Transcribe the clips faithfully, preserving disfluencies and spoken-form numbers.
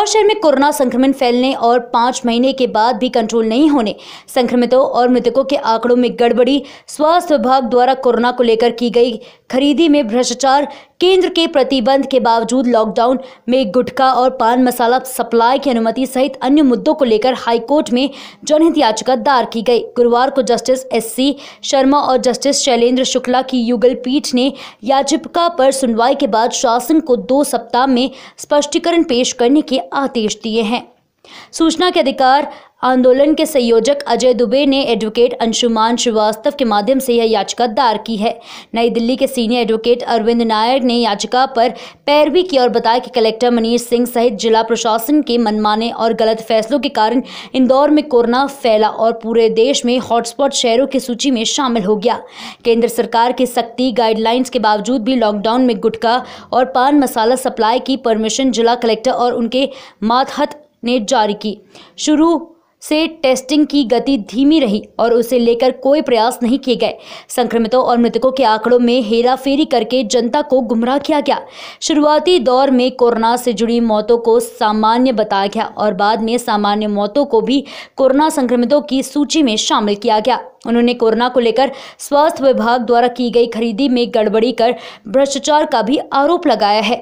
इंदौर शहर में कोरोना संक्रमण फैलने और पाँच महीने के बाद भी कंट्रोल नहीं होने, संक्रमितों और मृतकों के आंकड़ों में गड़बड़ी, स्वास्थ्य विभाग द्वारा कोरोना को लेकर की गई खरीदी में भ्रष्टाचार, केंद्र के प्रतिबंध के बावजूद लॉकडाउन में गुटखा और पान मसाला सप्लाई की अनुमति सहित अन्य मुद्दों को लेकर हाईकोर्ट में जनहित याचिका दायर की गई। गुरुवार को जस्टिस एस सी शर्मा और जस्टिस शैलेंद्र शुक्ला की युगल पीठ ने याचिका पर सुनवाई के बाद शासन को दो सप्ताह में स्पष्टीकरण पेश करने के आदेश दिए हैं। सूचना के अधिकार आंदोलन के संयोजक अजय दुबे ने एडवोकेट अंशुमान श्रीवास्तव के माध्यम से यह याचिका दायर की है। नई दिल्ली के सीनियर एडवोकेट अरविंद नायर ने याचिका पर पैरवी की और बताया कि कलेक्टर मनीष सिंह सहित जिला प्रशासन के मनमाने और गलत फैसलों के कारण इंदौर में कोरोना फैला और पूरे देश में हॉटस्पॉट शहरों की सूची में शामिल हो गया। केंद्र सरकार की सख्ती गाइडलाइंस के बावजूद भी लॉकडाउन में गुटखा और पान मसाला सप्लाई की परमिशन जिला कलेक्टर और उनके मातहत ने जारी की। शुरू से टेस्टिंग की गति धीमी रही और उसे लेकर कोई प्रयास नहीं किए गए। संक्रमितों और मृतकों के आंकड़ों में हेराफेरी करके जनता को गुमराह किया गया। शुरुआती दौर में कोरोना से जुड़ी मौतों को सामान्य बताया गया और बाद में सामान्य मौतों को भी कोरोना संक्रमितों की सूची में शामिल किया गया। उन्होंने कोरोना को लेकर स्वास्थ्य विभाग द्वारा की गई खरीदी में गड़बड़ी कर भ्रष्टाचार का भी आरोप लगाया है।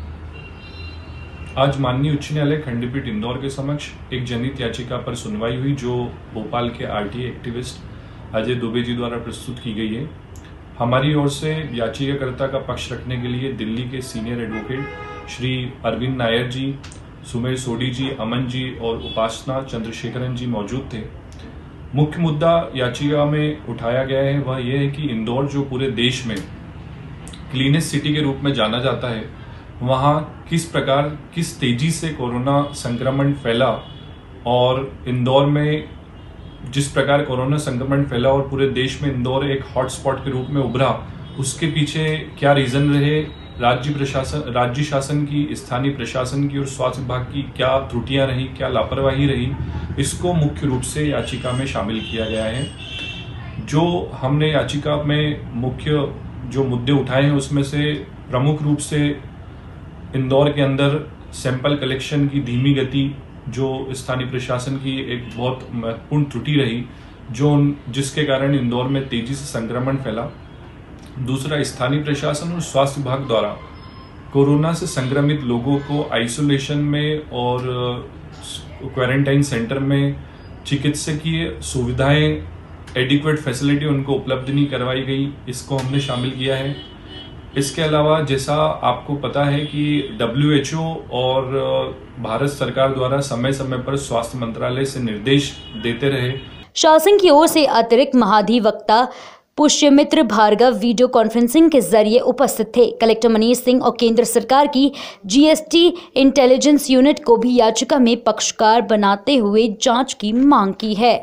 आज माननीय उच्च न्यायालय खंडपीठ इंदौर के समक्ष एक जनहित याचिका पर सुनवाई हुई जो भोपाल के आरटीआई एक्टिविस्ट अजय दुबे जी द्वारा प्रस्तुत की गई है। हमारी ओर से याचिकाकर्ता का पक्ष रखने के लिए दिल्ली के सीनियर एडवोकेट श्री अरविंद नायर जी, सुमेर सोडी जी, अमन जी और उपासना चंद्रशेखरन जी मौजूद थे। मुख्य मुद्दा याचिका में उठाया गया है वह यह है कि इंदौर जो पूरे देश में क्लीनेस्ट सिटी के रूप में जाना जाता है, वहां किस प्रकार किस तेजी से कोरोना संक्रमण फैला और इंदौर में जिस प्रकार कोरोना संक्रमण फैला और पूरे देश में इंदौर एक हॉटस्पॉट के रूप में उभरा, उसके पीछे क्या रीजन रहे, राज्य प्रशासन राज्य शासन की, स्थानीय प्रशासन की और स्वास्थ्य विभाग की क्या त्रुटियां रही, क्या लापरवाही रही, इसको मुख्य रूप से याचिका में शामिल किया गया है। जो हमने याचिका में मुख्य जो मुद्दे उठाए हैं उसमें से प्रमुख रूप से इंदौर के अंदर सैंपल कलेक्शन की धीमी गति, जो स्थानीय प्रशासन की एक बहुत महत्वपूर्ण त्रुटि रही, जो जिसके कारण इंदौर में तेजी से संक्रमण फैला। दूसरा, स्थानीय प्रशासन और स्वास्थ्य विभाग द्वारा कोरोना से संक्रमित लोगों को आइसोलेशन में और क्वारंटाइन सेंटर में चिकित्सकीय सुविधाएं, एडिक्वेट फैसिलिटी उनको उपलब्ध नहीं करवाई गई, इसको हमने शामिल किया है। इसके अलावा जैसा आपको पता है कि डब्ल्यू एच ओ और भारत सरकार द्वारा समय समय पर स्वास्थ्य मंत्रालय से निर्देश देते रहे। शासन की ओर से अतिरिक्त महाधिवक्ता पुष्यमित्र भार्गव वीडियो कॉन्फ्रेंसिंग के जरिए उपस्थित थे। कलेक्टर मनीष सिंह और केंद्र सरकार की G S T intelligence unit को भी याचिका में पक्षकार बनाते हुए जांच की मांग की है।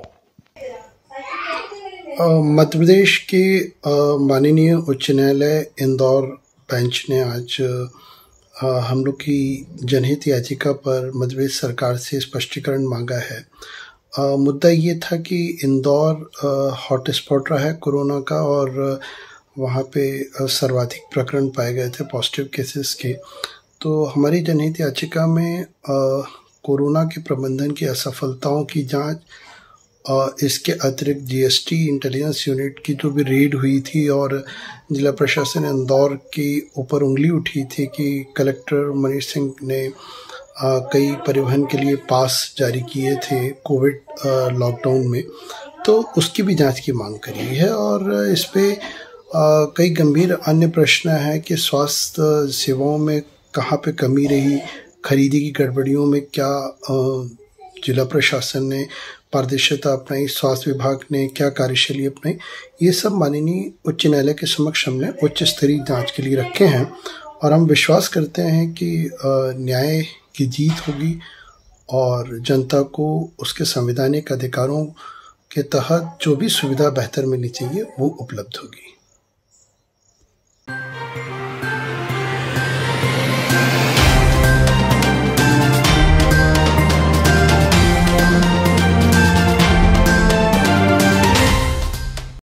मध्य प्रदेश के माननीय उच्च न्यायालय इंदौर बेंच ने आज आ, हम लोग की जनहित याचिका पर मध्य प्रदेश सरकार से स्पष्टीकरण मांगा है। आ, मुद्दा ये था कि इंदौर हॉटस्पॉट रहा है कोरोना का और वहाँ पे सर्वाधिक प्रकरण पाए गए थे पॉजिटिव केसेस के। तो हमारी जनहित याचिका में आ, कोरोना के प्रबंधन की असफलताओं की जांच और इसके अतिरिक्त G S T intelligence unit की जो भी रेड हुई थी और जिला प्रशासन इंदौर की ऊपर उंगली उठी थी कि कलेक्टर मनीष सिंह ने आ, कई परिवहन के लिए पास जारी किए थे कोविड लॉकडाउन में, तो उसकी भी जांच की मांग करी है। और इस पे आ, कई गंभीर अन्य प्रश्न हैं कि स्वास्थ्य सेवाओं में कहाँ पे कमी रही, खरीदी की गड़बड़ियों में क्या आ, जिला प्रशासन ने पारदर्शिता अपनाई, स्वास्थ्य विभाग ने क्या कार्यशैली अपनाई, ये सब माननीय उच्च न्यायालय के समक्ष हमने उच्च स्तरीय जांच के लिए रखे हैं। और हम विश्वास करते हैं कि न्याय की जीत होगी और जनता को उसके संवैधानिक अधिकारों के तहत जो भी सुविधा बेहतर मिलनी चाहिए वो उपलब्ध होगी।